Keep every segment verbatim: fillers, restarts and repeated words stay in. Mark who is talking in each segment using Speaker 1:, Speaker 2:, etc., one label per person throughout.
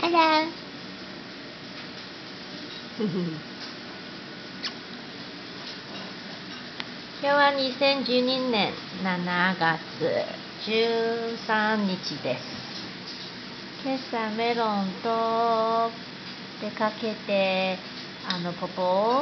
Speaker 1: Hello.
Speaker 2: 今日はにせんじゅうにねんしちがつじゅうさんにちです。今朝メロンと出かけて、あのポポを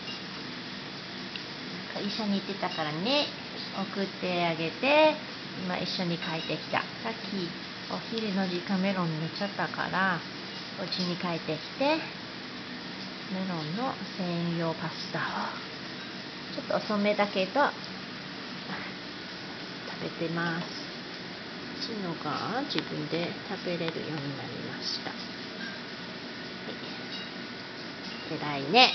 Speaker 2: 医者に行ってたからね、送ってあげて、今一緒に帰ってきた。さっきお昼の時間メロン寝ちゃったから、お家に帰ってきて、メロンの専用パスタをちょっと遅めだけど食べてます。チノが自分で食べれるようになりました。はい、偉いね。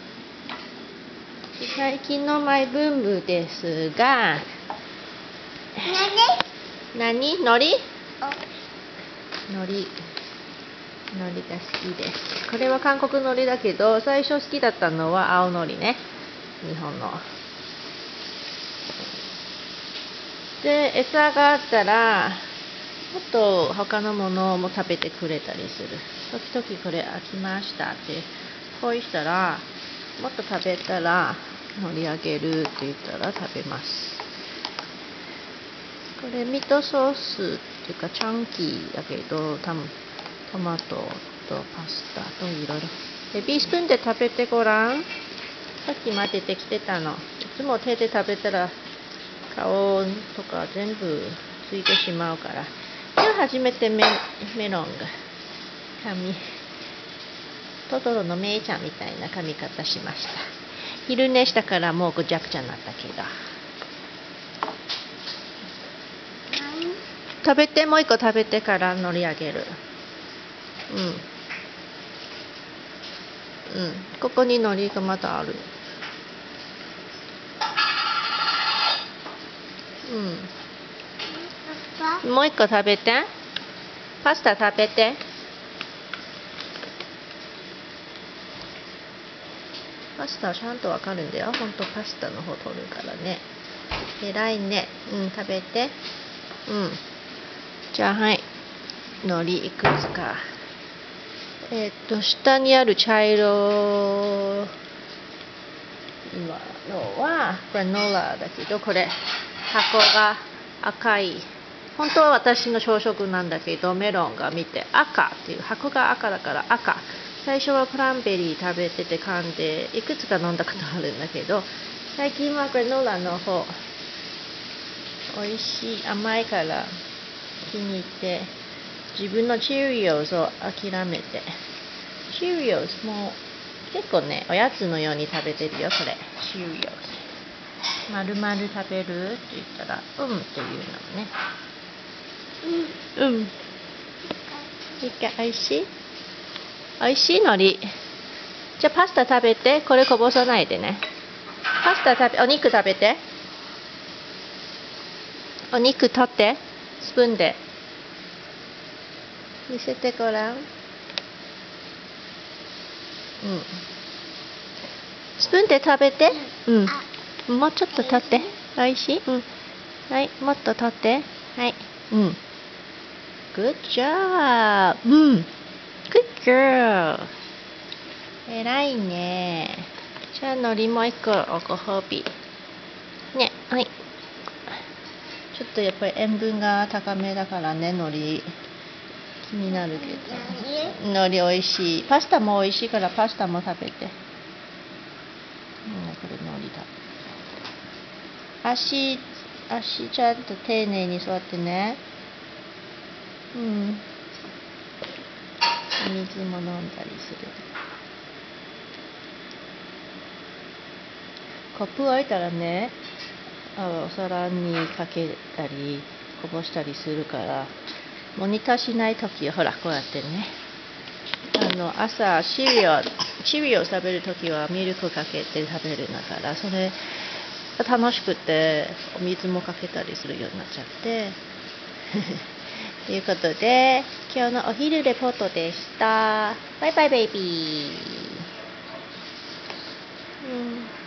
Speaker 2: 最近のマイブームですが、何？のり？のり。のりが好きです。これは韓国のりだけど、最初好きだったのは青のりね。日本の。で、餌があったら、もっと他のものも食べてくれたりする。時々これ飽きましたって、こうしたら、もっと食べたら、のりあげるって言ったら食べます。これミートソースっていうかチャンキーだけど、多分トマトとパスタといろいろ。ベビースプーンで食べてごらん。さっきまでできてたの。いつも手で食べたら顔とか全部ついてしまうから。今日初めて メ, メロンが髪、トトロのメイちゃんみたいな髪型しました。昼寝したからもうぐちゃぐちゃになったけど。食べて、もう一個食べてから乗り上げる。うん。うん。ここに海苔がまだある。うん。もう一個食べて。パスタ食べて。パスタちゃんとわかるんだよ。ほんとパスタの方取るからね。偉いね。うん、食べて。うん。じゃあはい。海苔いくつか。えっと、下にある茶色今のはグラノーラだけど、これ箱が赤い。本当は私の朝食なんだけど、メロンが見て赤っていう、箱が赤だから赤。最初はクランベリー食べてて噛んで、いくつか飲んだことあるんだけど、最近はグラノーラの方、美味しい、甘いから気に入って、自分のチュリオズを諦めて、チュリオズも結構ね、おやつのように食べてるよ、これ。チュリオズ。丸々食べるって言ったら、うんっていうのね。うん。うん。いいか、おいしい？おいしいのり。じゃあパスタ食べて、これこぼさないでね。パスタ食べ、お肉食べて。お肉取って、スプーンで。見せてごらん。うん。スプーンで食べて。うん。もうちょっと取って。おいしい？うん。はい、もっと取って。はい。うん。Good job! うん。Good girl! 偉いね。じゃあ、海苔もう一個おご褒美。ね、はい。ちょっとやっぱり塩分が高めだからね、海苔。気になるけど。海苔おいしい。パスタもおいしいからパスタも食べて。うん、これ海苔だ。足、足ちゃんと丁寧に座ってね。うん。水も飲んだりする。コップ置いたらね、お皿にかけたりこぼしたりするから、モニターしないときはほらこうやってね、あの朝シリアシリアを食べるときはミルクかけて食べるんだから、それ楽しくてお水もかけたりするようになっちゃってということで、今日のお昼レポートでした。バイバイベイビー。うん